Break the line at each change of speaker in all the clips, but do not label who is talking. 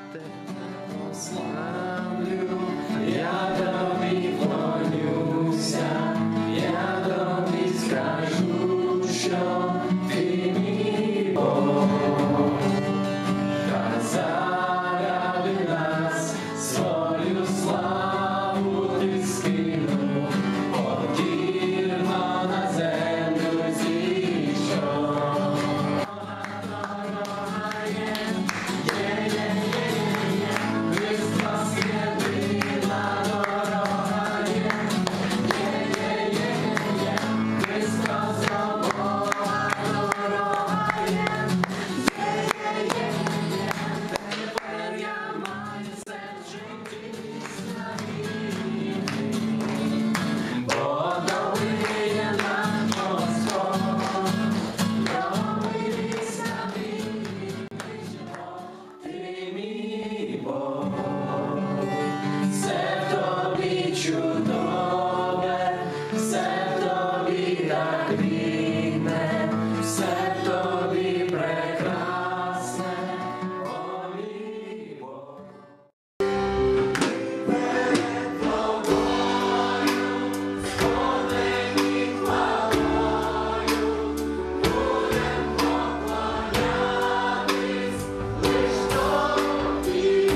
тебе славлю, я тобі вклонюся, я тобі скажу, що ти мій Бог, та заради нас свою славу ти скинув, покірно на землю зійшов. Чудове, все в тобі так рідне, все в тобі прекрасне, о мій Бог. Перед тобою, сповнені хвалою, будем поклонятись лиш тобі.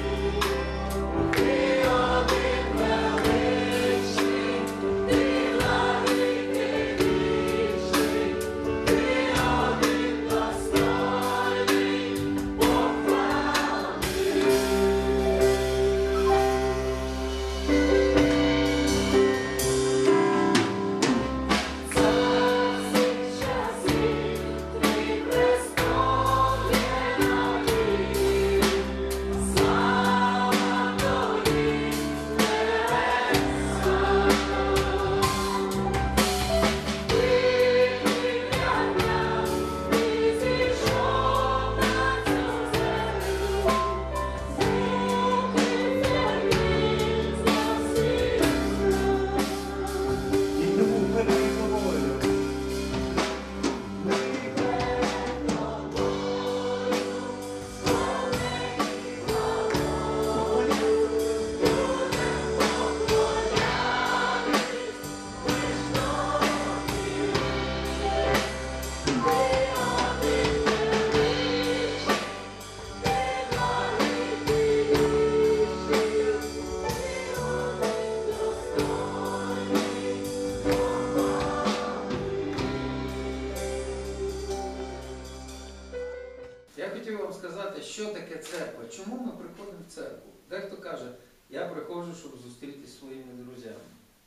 Я хотів вам сказати, що таке церква, чому ми приходимо в церкву. Дехто каже, я приходжу, щоб зустрітися зі своїми друзями.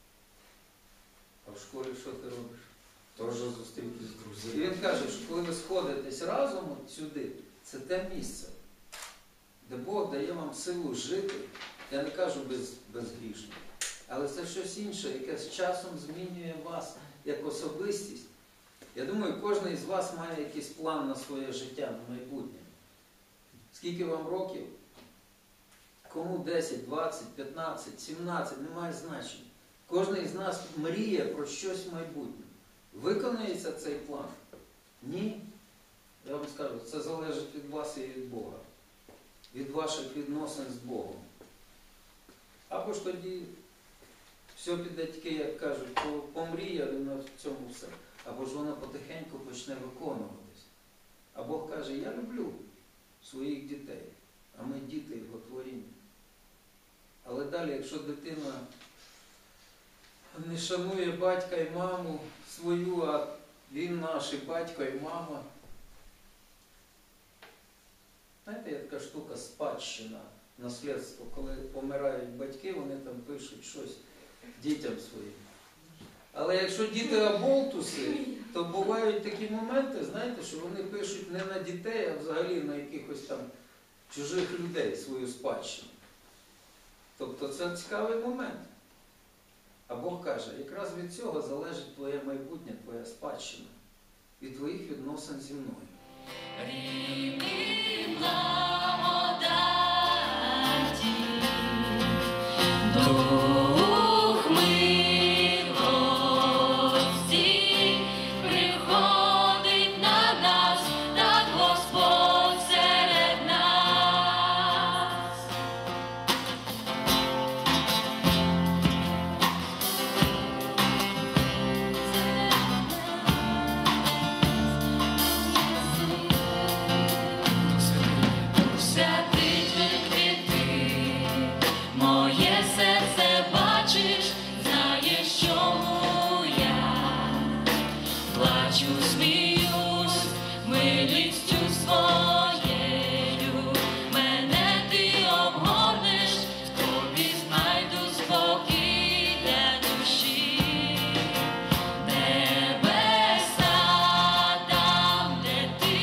А в школі що ти робиш? Теж зустрітися з друзями. І він каже, що коли ви сходитесь разом от сюди, це те місце, де Бог дає вам силу жити, я не кажу безгрішно, але це щось інше, яке з часом змінює вас як особистість. Я думаю, кожен із вас має якийсь план на своє життя, на майбутнє. Скільки вам років? Кому 10, 20, 15, 17, немає значення. Кожен із нас мріє про щось в майбутнє. Виконується цей план? Ні. Я вам скажу, це залежить від вас і від Бога. Від ваших відносин з Богом. Або ж тоді все піде тільки, як кажуть, помріяли на цьому все. Або ж вона потихеньку почне виконуватись. А Бог каже, я люблю своїх дітей, а ми діти Його творіння. Але далі, якщо дитина не шанує батька і маму свою, а він наш і батько і мама, знаєте, є така штука спадщина, наслідство, коли помирають батьки, вони там пишуть щось дітям своїм. Але якщо діти аболтуси, то бувають такі моменти, знаєте, що вони пишуть не на дітей, а взагалі на якихось там чужих людей свою спадщину. Тобто це цікавий момент. А Бог каже, якраз від цього залежить твоє майбутнє, твоя спадщина, від твоїх відносин зі мною.
Приходить на нас, так Господь серед нас. моє серце бачиш, знаєш, чому я плачу, сміюсь, милістю своєю, мене ти обгорнеш, в тобі знайду спокій для душі. Небеса там, де ти,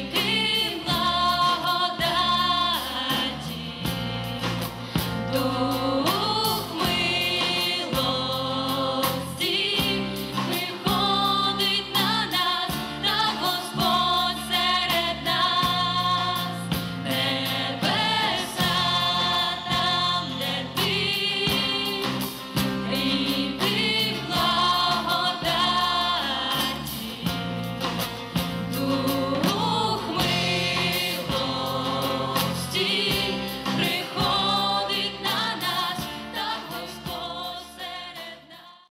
ріки благодаті,